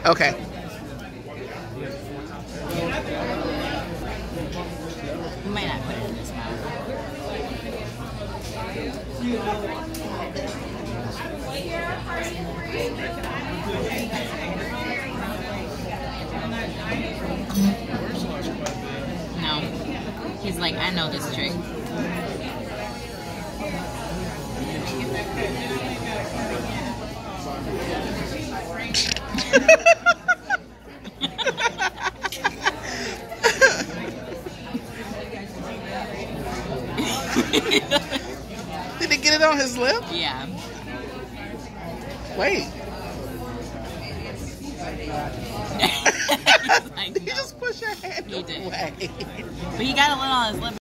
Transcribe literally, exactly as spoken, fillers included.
Okay. You might not put it in this mouth. No. He's like, I know this trick. Did he get it on his lip? Yeah. Wait. Like, Did you no. just push your hand He did. away? But he got a little on his lip.